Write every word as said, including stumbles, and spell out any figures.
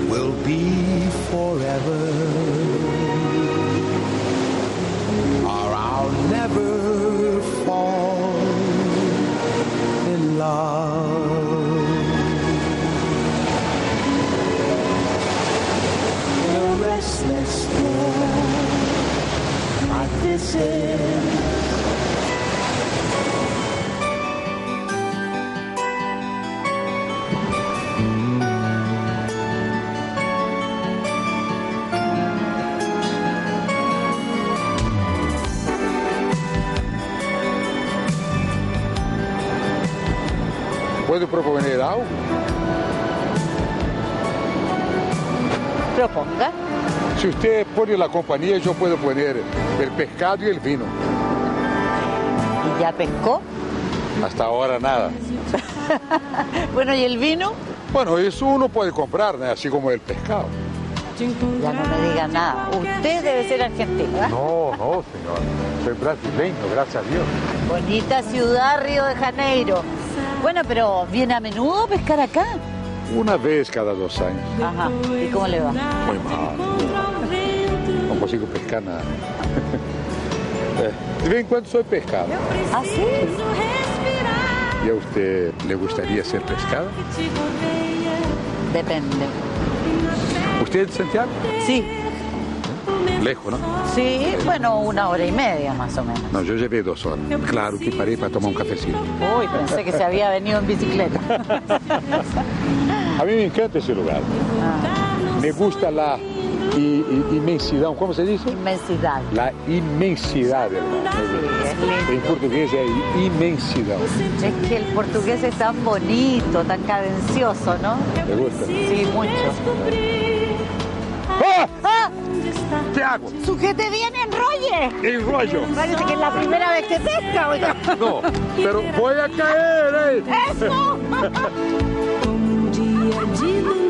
will be forever, or I'll never fall in love. In a restless world like this is, ¿puedo proponer algo? Proponga. Si usted pone la compañía, yo puedo poner el pescado y el vino. ¿Y ya pescó? Hasta ahora nada. Bueno, ¿y el vino? Bueno, eso uno puede comprar, ¿no? Así como el pescado. Ya no me diga nada. Usted debe ser argentino, ¿eh? No, no, señor. Soy brasileño, gracias a Dios. Bonita ciudad, Río de Janeiro. Bueno, pero ¿viene a menudo a pescar acá? Una vez cada dos años. Ajá. ¿Y cómo le va? Muy mal. No consigo pescar nada. De vez en cuando soy pescado. ¿Ah, sí? ¿Y a usted le gustaría ser pescado? Depende. ¿Usted es de Santiago? Sí. Lejos, ¿no? Sí, bueno, una hora y media más o menos. No, yo llevé dos horas. Claro que paré para tomar un cafecito. Uy, pensé que se había venido en bicicleta. A mí me encanta ese lugar. Ah. Me gusta la i, i, inmensidad, ¿cómo se dice? Inmensidad. La inmensidad del mar. Sí, es lindo. En portugués es inmensidad. Es que el portugués es tan bonito, tan cadencioso, ¿no? ¿Le gusta? Sí, mucho. ¡Ah! ¡Ah! ¿Qué hago? ¡Sujete bien, enrolle! Enrollo. Parece que es la primera vez que pesca, oiga. No, pero voy a caer, ¿eh? ¡Eso! Um dia de